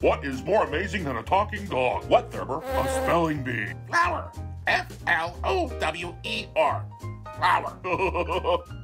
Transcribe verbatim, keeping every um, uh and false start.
What is more amazing than a talking dog? What, Thurber? A spelling bee. Flower. F L O W E R. Flower.